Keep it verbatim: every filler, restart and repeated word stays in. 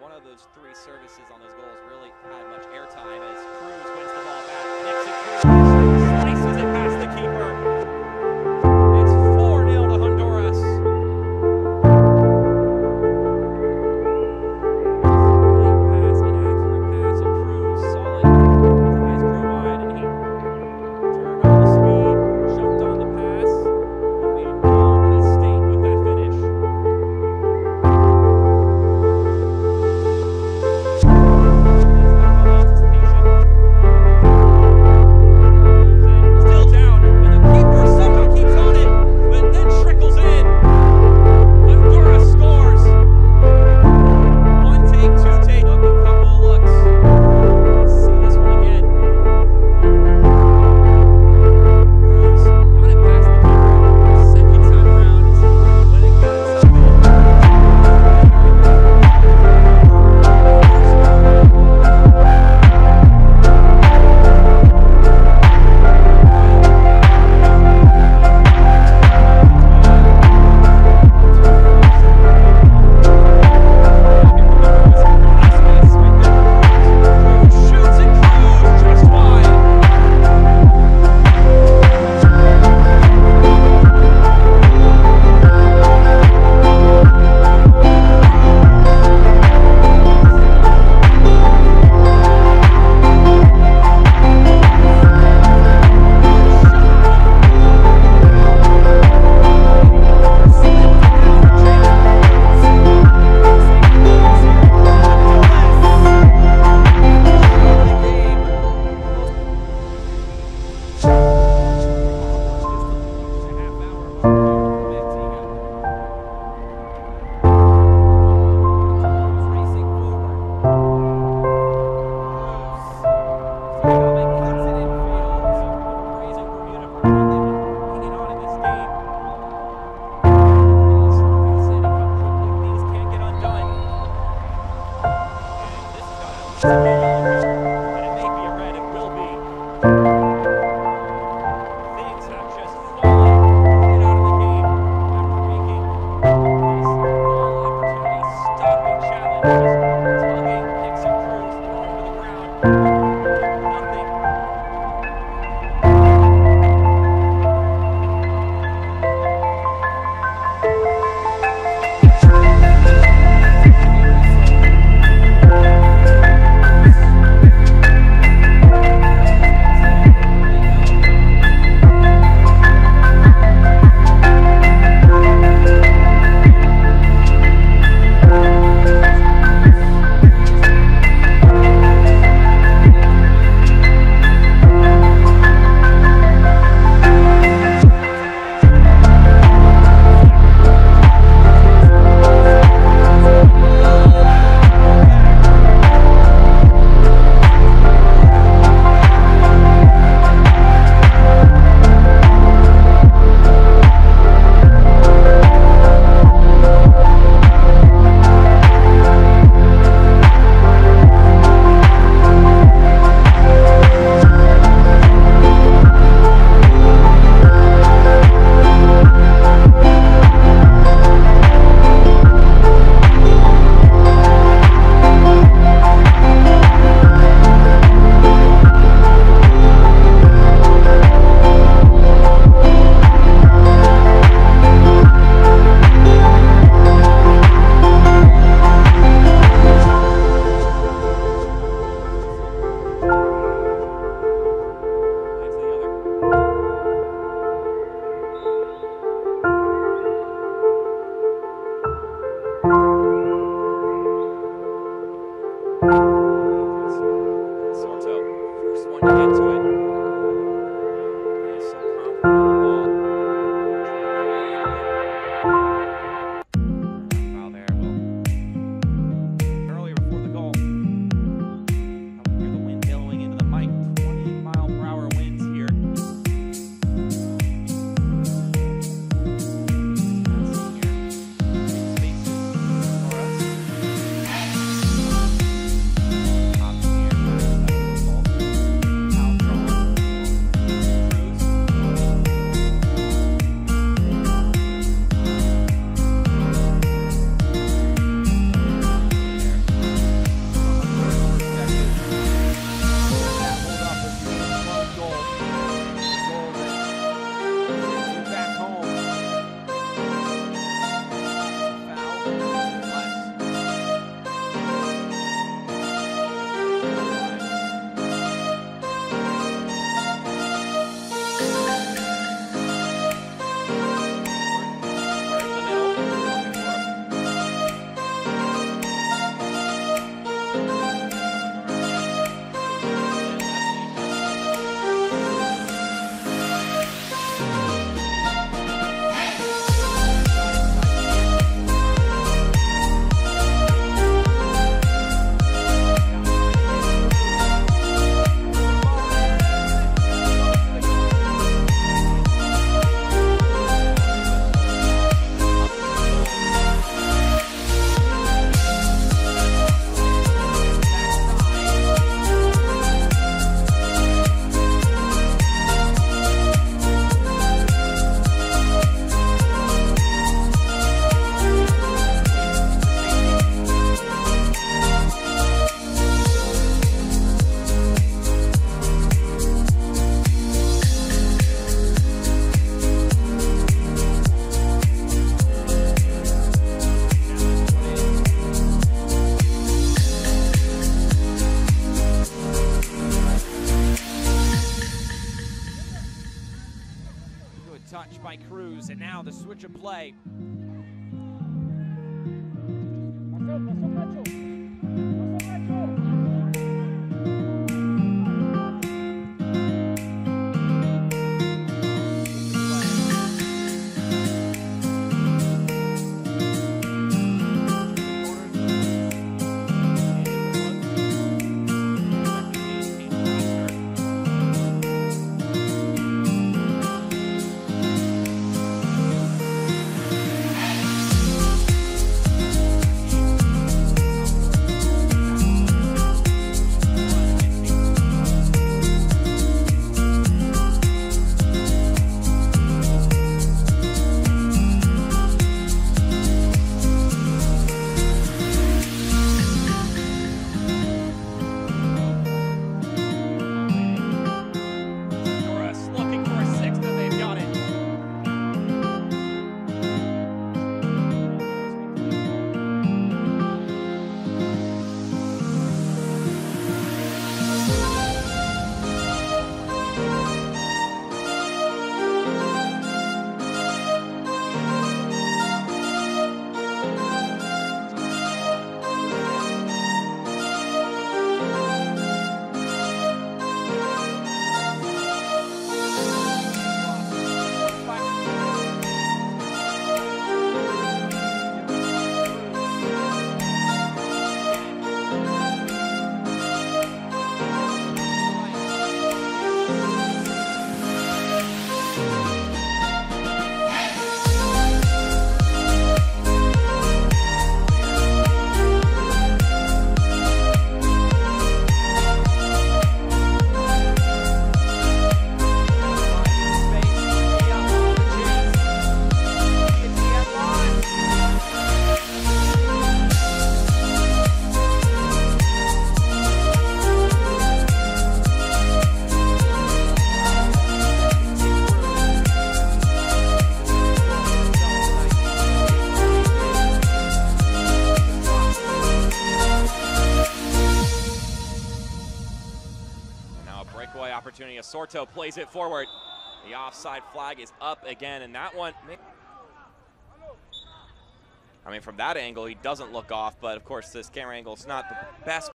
one of those three services on those goals really had much airtime as Cruz wins the ball back. Nixon Cruz slices it past the keeper. It's four nil to Honduras. Late pass, inaccurate pass, and Cruz solid. His eyes grew wide and he turned on the speed, jumped on the pass, and made no mistake with that finish. now, the switch of play. Opportunity. Osorto plays it forward. The offside flag is up again, and that one, I mean, from that angle, he doesn't look off, but of course, this camera angle is not the best.